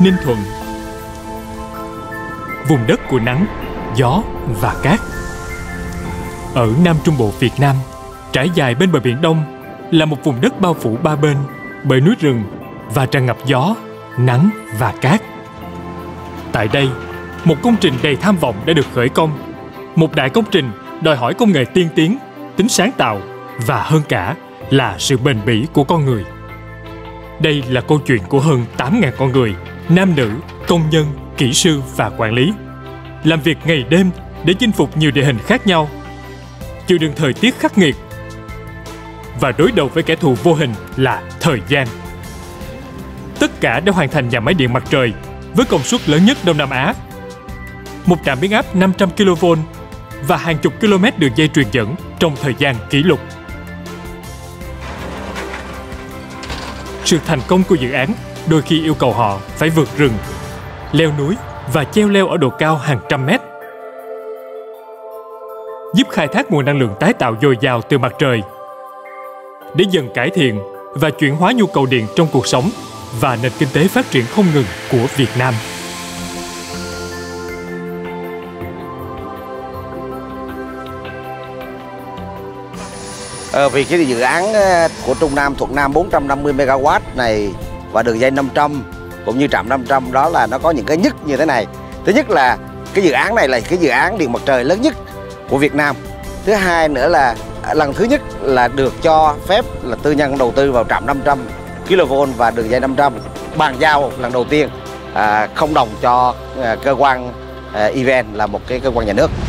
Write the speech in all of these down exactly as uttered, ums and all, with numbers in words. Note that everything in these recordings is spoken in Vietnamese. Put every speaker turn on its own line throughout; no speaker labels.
Ninh Thuận. Vùng đất của nắng, gió và cát. Ở Nam Trung Bộ Việt Nam, trải dài bên bờ biển Đông là một vùng đất bao phủ ba bên bởi núi rừng và tràn ngập gió, nắng và cát. Tại đây, một công trình đầy tham vọng đã được khởi công. Một đại công trình đòi hỏi công nghệ tiên tiến, tính sáng tạo và hơn cả là sự bền bỉ của con người. Đây là câu chuyện của hơn tám nghìn con người, nam nữ, công nhân, kỹ sư và quản lý, làm việc ngày đêm để chinh phục nhiều địa hình khác nhau, chịu đựng thời tiết khắc nghiệt và đối đầu với kẻ thù vô hình là thời gian. Tất cả đã hoàn thành nhà máy điện mặt trời với công suất lớn nhất Đông Nam Á, một trạm biến áp năm trăm ki lô vôn và hàng chục km đường dây truyền dẫn trong thời gian kỷ lục. Sự thành công của dự án đôi khi yêu cầu họ phải vượt rừng, leo núi và treo leo ở độ cao hàng trăm mét, giúp khai thác nguồn năng lượng tái tạo dồi dào từ mặt trời để dần cải thiện và chuyển hóa nhu cầu điện trong cuộc sống và nền kinh tế phát triển không ngừng của Việt Nam.
Ờ, vì cái dự án của Trung Nam Thuận Nam bốn trăm năm mươi mê ga oát này và đường dây năm trăm cũng như trạm năm trăm đó là nó có những cái nhất như thế này. Thứ nhất là cái dự án này là cái dự án điện mặt trời lớn nhất của Việt Nam. Thứ hai nữa là lần thứ nhất là được cho phép là tư nhân đầu tư vào trạm năm trăm ki lô vôn và đường dây năm trăm, bàn giao lần đầu tiên à, không đồng cho à, cơ quan à, e vê en là một cái cơ quan nhà nước.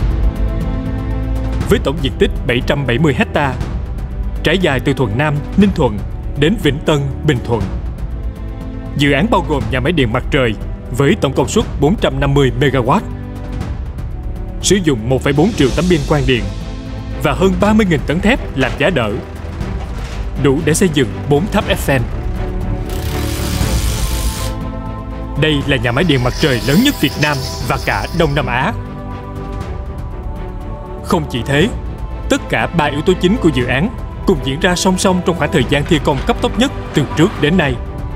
Với tổng diện tích bảy trăm bảy mươi héc ta, trải dài từ Thuận Nam, Ninh Thuận đến Vĩnh Tân, Bình Thuận. Dự án bao gồm nhà máy điện mặt trời với tổng công suất bốn trăm năm mươi mê ga oát, sử dụng một phẩy bốn triệu tấm pin quang điện và hơn ba mươi nghìn tấn thép làm giá đỡ, đủ để xây dựng bốn tháp Eiffel. Đây là nhà máy điện mặt trời lớn nhất Việt Nam và cả Đông Nam Á. Không chỉ thế, tất cả ba yếu tố chính của dự án cùng diễn ra song song trong khoảng thời gian thi công cấp tốc nhất từ trước đến nay.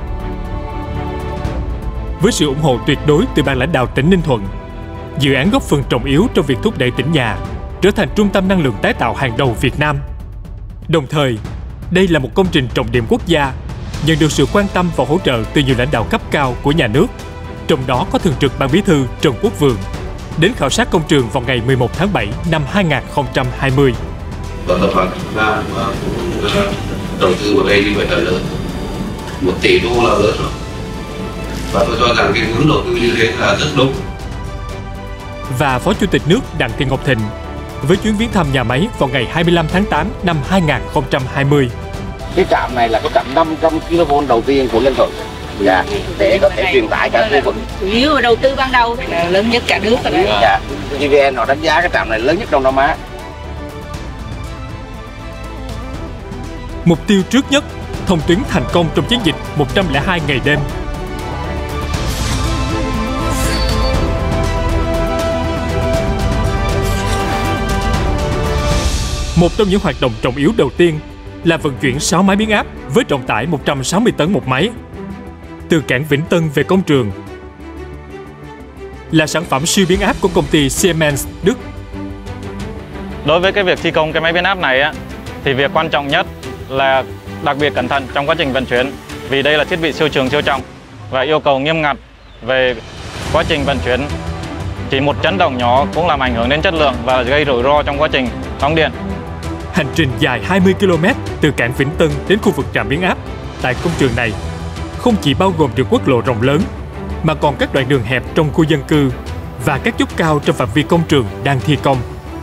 Với sự ủng hộ tuyệt đối từ ban lãnh đạo tỉnh Ninh Thuận, dự án góp phần trọng yếu trong việc thúc đẩy tỉnh nhà trở thành trung tâm năng lượng tái tạo hàng đầu Việt Nam. Đồng thời, đây là một công trình trọng điểm quốc gia, nhận được sự quan tâm và hỗ trợ từ nhiều lãnh đạo cấp cao của nhà nước, trong đó có Thường trực Ban Bí thư Trần Quốc Vượng, đến khảo sát công trường vào ngày mười một tháng bảy năm hai nghìn không trăm hai mươi.
Tập đoàn Trung Nam cũng đầu tư vào đây như vậy là lớn, một tỷ đô là lớn rồi. Và tôi cho rằng cái hướng đầu tư như thế là rất đúng.
Và Phó Chủ tịch nước Đặng Thị Ngọc Thịnh với chuyến viếng thăm nhà máy vào ngày hai mươi lăm tháng tám năm hai nghìn không trăm hai mươi.
Cái trạm này là cái trạm năm trăm ki lô vôn đầu tiên của Ninh Thuận. Dạ, để có thể truyền tải cả khu vực.
Chủ yếu là đầu tư ban đầu là lớn nhất cả nước rồi.
Dạ, e vê en họ đánh giá cái trạm này lớn nhất Đông Nam Á.
Mục tiêu trước nhất, thông tuyến thành công trong chiến dịch một trăm lẻ hai ngày đêm. Một trong những hoạt động trọng yếu đầu tiên là vận chuyển sáu máy biến áp với trọng tải một trăm sáu mươi tấn một máy từ cảng Vĩnh Tân về công trường, là sản phẩm siêu biến áp của công ty Siemens Đức.
Đối với cái việc thi công cái máy biến áp này á, thì việc quan trọng nhất là đặc biệt cẩn thận trong quá trình vận chuyển, vì đây là thiết bị siêu trường siêu trọng và yêu cầu nghiêm ngặt về quá trình vận chuyển. Chỉ một chấn động nhỏ cũng làm ảnh hưởng đến chất lượng và gây rủi ro trong quá trình phóng điện.
Hành trình dài hai mươi ki lô mét từ cảng Vĩnh Tân đến khu vực trạm biến áp tại công trường này không chỉ bao gồm đường quốc lộ rộng lớn, mà còn các đoạn đường hẹp trong khu dân cư và các chốt cao trong phạm vi công trường đang thi công.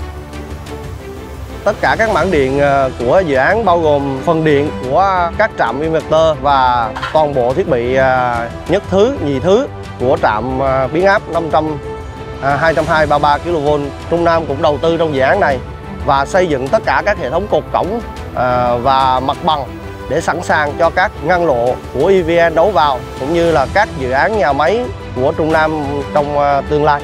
Tất cả các mảng điện của dự án bao gồm phần điện của các trạm inverter và toàn bộ thiết bị nhất thứ, nhì thứ của trạm biến áp năm trăm, hai trăm hai mươi, ba mươi ba ki lô vôn. Trung Nam cũng đầu tư trong dự án này và xây dựng tất cả các hệ thống cột cổng và mặt bằng để sẵn sàng cho các ngăn lộ của e vê en đấu vào, cũng như là các dự án nhà máy của Trung Nam trong tương lai.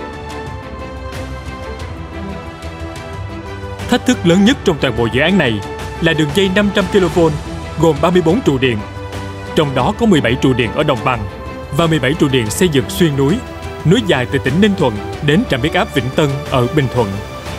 Thách thức lớn nhất trong toàn bộ dự án này là đường dây năm trăm ki lô vôn gồm ba mươi bốn trụ điện, trong đó có mười bảy trụ điện ở đồng bằng và mười bảy trụ điện xây dựng xuyên núi, nối dài từ tỉnh Ninh Thuận đến trạm biến áp Vĩnh Tân ở Bình Thuận.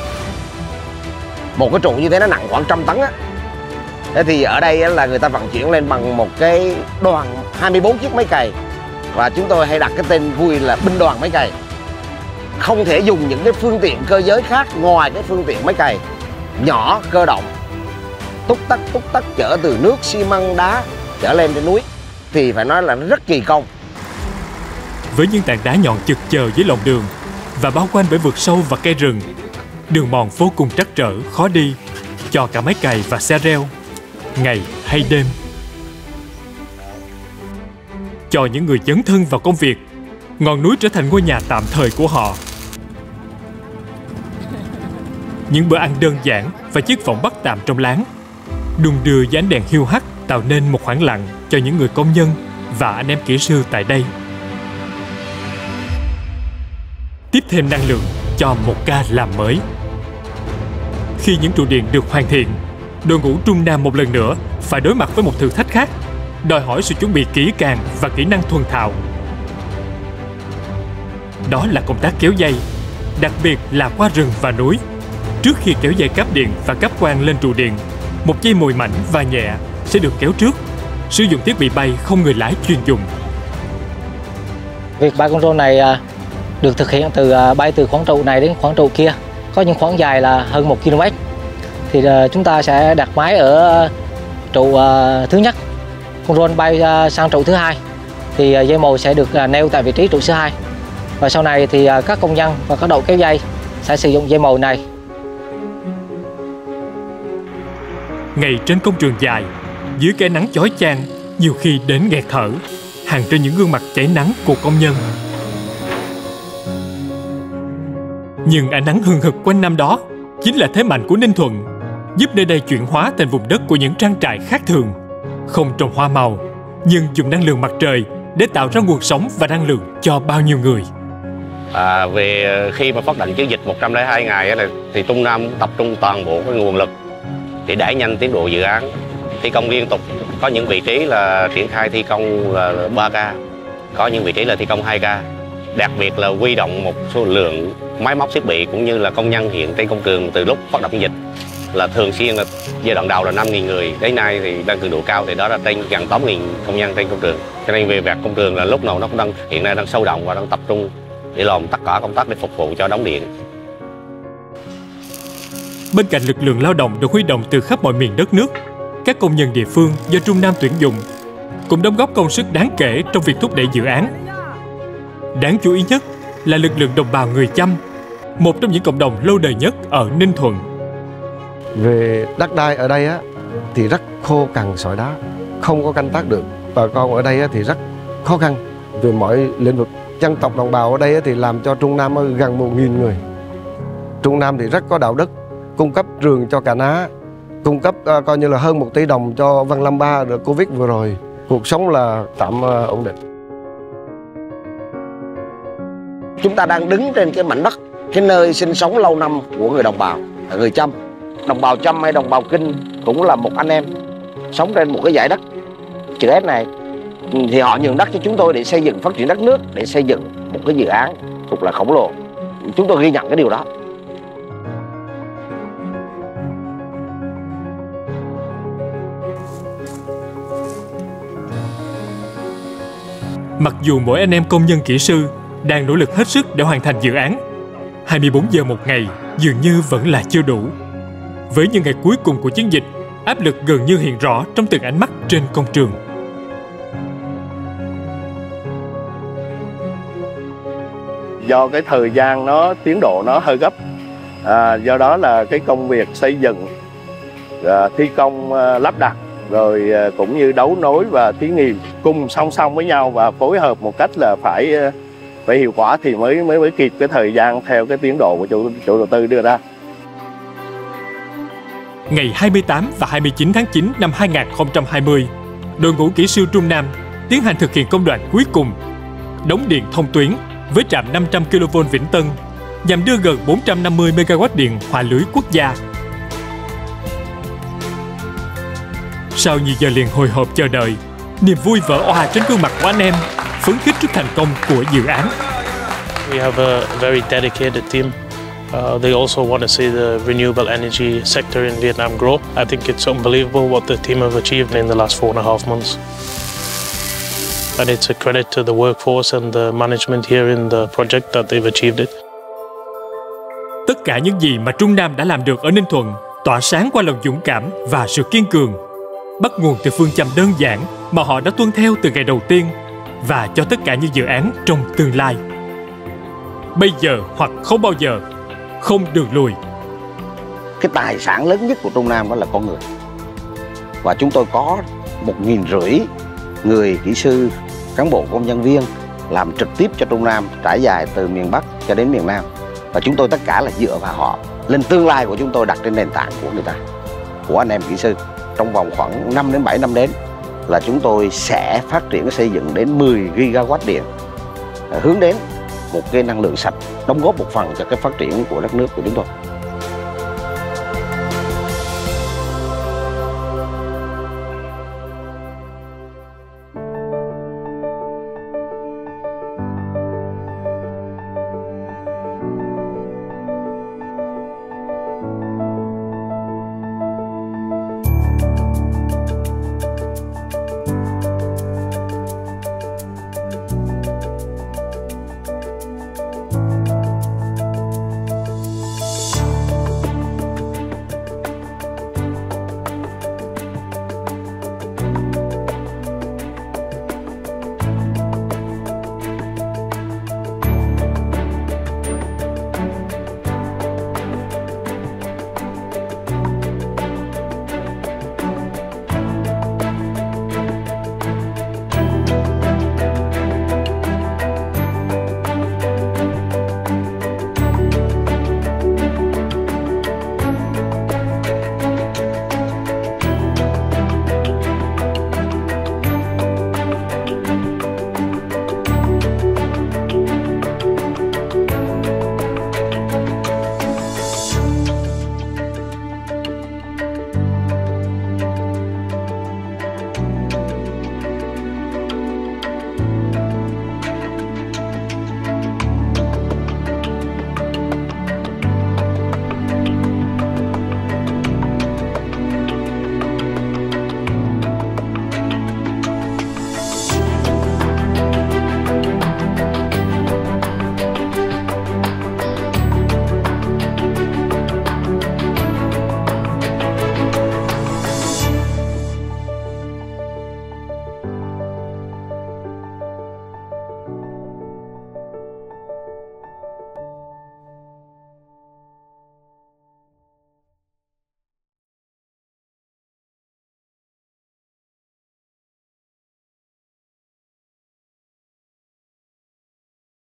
Một cái trụ như thế nó nặng khoảng trăm tấn á. Thế thì ở đây là người ta vận chuyển lên bằng một cái đoàn hai mươi bốn chiếc máy cày, và chúng tôi hay đặt cái tên vui là binh đoàn máy cày. Không thể dùng những cái phương tiện cơ giới khác ngoài cái phương tiện máy cày nhỏ cơ động, túc tắc túc tắc chở từ nước xi măng đá chở lên trên núi, thì phải nói là nó rất kỳ công.
Với những tảng đá nhọn chực chờ dưới lòng đường và bao quanh bởi vực sâu và cây rừng, đường mòn vô cùng trắc trở, khó đi cho cả máy cày và xe reo, ngày hay đêm. Cho những người dấn thân vào công việc, ngọn núi trở thành ngôi nhà tạm thời của họ. Những bữa ăn đơn giản và chiếc võng bắt tạm trong láng, đung đưa dưới ánh đèn hiu hắt tạo nên một khoảng lặng cho những người công nhân và anh em kỹ sư tại đây. Tiếp thêm năng lượng cho một ca làm mới. Khi những trụ điện được hoàn thiện, đội ngũ Trung Nam một lần nữa phải đối mặt với một thử thách khác, đòi hỏi sự chuẩn bị kỹ càng và kỹ năng thuần thạo. Đó là công tác kéo dây, đặc biệt là qua rừng và núi. Trước khi kéo dây cáp điện và cáp quang lên trụ điện, một dây mồi mảnh và nhẹ sẽ được kéo trước, sử dụng thiết bị bay không người lái chuyên dụng.
Việc bay con drone này được thực hiện từ bay từ khoảng trụ này đến khoảng trụ kia, có những khoảng dài là hơn một ki lô mét. Thì chúng ta sẽ đặt máy ở trụ thứ nhất, con drone bay sang trụ thứ hai, thì dây mồi sẽ được neo tại vị trí trụ số hai. Và sau này thì các công nhân và các đội kéo dây sẽ sử dụng dây mồi này.
Ngày trên công trường dài, dưới cái nắng chói chang, nhiều khi đến nghẹt thở, hàng trên những gương mặt cháy nắng của công nhân. Nhưng ánh nắng hừng hực quanh năm đó chính là thế mạnh của Ninh Thuận, giúp nơi đây chuyển hóa thành vùng đất của những trang trại khác thường, không trồng hoa màu, nhưng dùng năng lượng mặt trời để tạo ra nguồn sống và năng lượng cho bao nhiêu người.
À, về khi mà phát động chiến dịch một trăm lẻ hai ngày ấy, thì Trung Nam tập trung toàn bộ cái nguồn lực để đẩy nhanh tiến độ dự án, thi công liên tục. Có những vị trí là triển khai thi công là ba ca, có những vị trí là thi công hai ca. Đặc biệt là huy động một số lượng máy móc thiết bị cũng như là công nhân hiện trên công trường từ lúc phát động chiến dịch là thường xuyên, là giai đoạn đầu là năm nghìn người, đến nay thì đang cường độ cao thì đó là trên gần tám nghìn công nhân trên công trường. Cho nên về việc công trường là lúc nào nó cũng đang hiện nay đang sôi động và đang tập trung để làm tất cả công tác để phục vụ cho đóng điện.
Bên cạnh lực lượng lao động được huy động từ khắp mọi miền đất nước, các công nhân địa phương do Trung Nam tuyển dụng cũng đóng góp công sức đáng kể trong việc thúc đẩy dự án. Đáng chú ý nhất là lực lượng đồng bào người Chăm, một trong những cộng đồng lâu đời nhất ở Ninh Thuận.
Về đất đai ở đây á, thì rất khô cằn sỏi đá, không có canh tác được. Bà con ở đây á, thì rất khó khăn về mọi lĩnh vực. Dân tộc đồng bào ở đây á, thì làm cho Trung Nam gần một nghìn người. Trung Nam thì rất có đạo đức, cung cấp trường cho Cà Ná, cung cấp uh, coi như là hơn một tỷ đồng cho Văn Lâm ba đợt Covid vừa rồi. Cuộc sống là tạm uh, ổn định.
Chúng ta đang đứng trên cái mảnh đất, cái nơi sinh sống lâu năm của người đồng bào, người Chăm. Đồng bào Chăm hay đồng bào Kinh cũng là một anh em sống trên một cái dải đất chữ S này. Thì họ nhường đất cho chúng tôi để xây dựng, phát triển đất nước, để xây dựng một cái dự án thật là khổng lồ. Chúng tôi ghi nhận cái điều đó.
Mặc dù mỗi anh em công nhân kỹ sư đang nỗ lực hết sức để hoàn thành dự án, hai mươi bốn giờ một ngày dường như vẫn là chưa đủ. Với những ngày cuối cùng của chiến dịch, áp lực gần như hiện rõ trong từng ánh mắt trên công trường.
Do cái thời gian nó tiến độ nó hơi gấp, à, do đó là cái công việc xây dựng, à, thi công à, lắp đặt, rồi à, cũng như đấu nối và thí nghiệm cùng song song với nhau và phối hợp một cách là phải phải hiệu quả thì mới mới mới kịp cái thời gian theo cái tiến độ của chủ chủ đầu tư đưa ra.
Ngày hai mươi tám và hai mươi chín tháng chín năm hai nghìn không trăm hai mươi, đội ngũ kỹ sư Trung Nam tiến hành thực hiện công đoạn cuối cùng, đóng điện thông tuyến với trạm năm trăm ki lô vôn Vĩnh Tân nhằm đưa gần bốn trăm năm mươi mê ga oát điện hòa lưới quốc gia. Sau nhiều giờ liền hồi hộp chờ đợi, niềm vui vỡ òa trên gương mặt của anh em phấn khích trước thành công của dự án.
We have a very dedicated team. Uh, they also want to see the renewable energy sector in Vietnam grow. I think it's unbelievable what the team have achieved in the last four and a half months. And it's a credit to the workforce and the management here in the project that they've achieved it.
Tất cả những gì mà Trung Nam đã làm được ở Ninh Thuận tỏa sáng qua lòng dũng cảm và sự kiên cường, bắt nguồn từ phương châm đơn giản mà họ đã tuân theo từ ngày đầu tiên và cho tất cả những dự án trong tương lai. Bây giờ hoặc không bao giờ, không đường lùi.
Cái tài sản lớn nhất của Trung Nam đó là con người. Và chúng tôi có một nghìn rưỡi người kỹ sư, cán bộ công nhân viên làm trực tiếp cho Trung Nam, trải dài từ miền Bắc cho đến miền Nam. Và chúng tôi tất cả là dựa vào họ. Lên tương lai của chúng tôi đặt trên nền tảng của người ta, của anh em kỹ sư. Trong vòng khoảng năm đến bảy năm đến là chúng tôi sẽ phát triển xây dựng đến mười gigawatt điện, hướng đến một cái năng lượng sạch, đóng góp một phần cho cái phát triển của đất nước của chúng tôi.